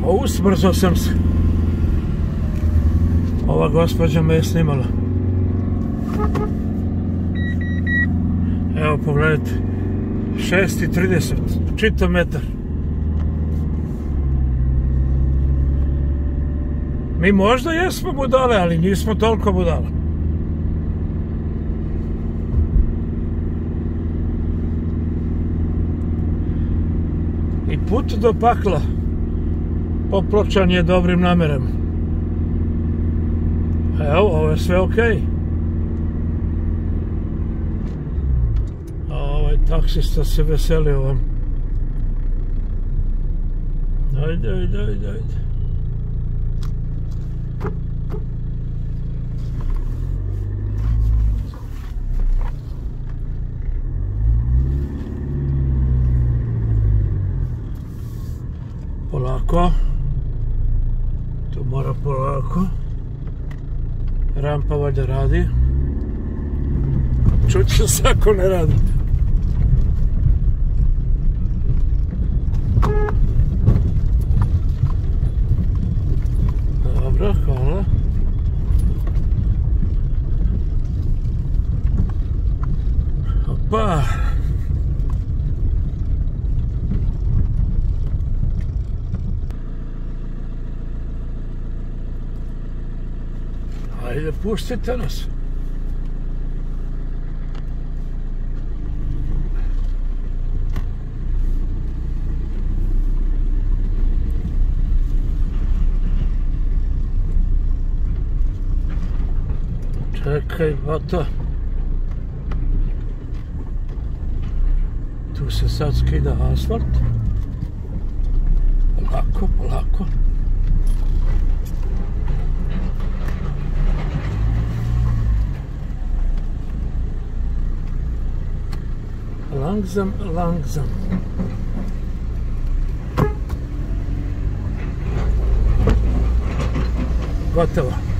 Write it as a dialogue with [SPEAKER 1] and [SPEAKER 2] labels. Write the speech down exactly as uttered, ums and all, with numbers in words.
[SPEAKER 1] Usbrzo sam se. Ova gospođa me je snimala. Evo pogledajte. šest i trideset. Čitav metar. Mi možda jesmo budale, ali nismo toliko budale. I put do pakla popločan je dobrim namerama. Evo, ovo je sve okej. A ovaj taksista se veseli ovom. Ajde, ajde, ajde, ajde. Polako. Tu mora polako. Rampa valjda radi. Čuće se ako ne radi. Dobro, hvala. Opa. Ajde, pustite nas. Čekaj, bata. Tu se sad skida asfalt. Polako, polako. Langsam, langsam. Gotovo.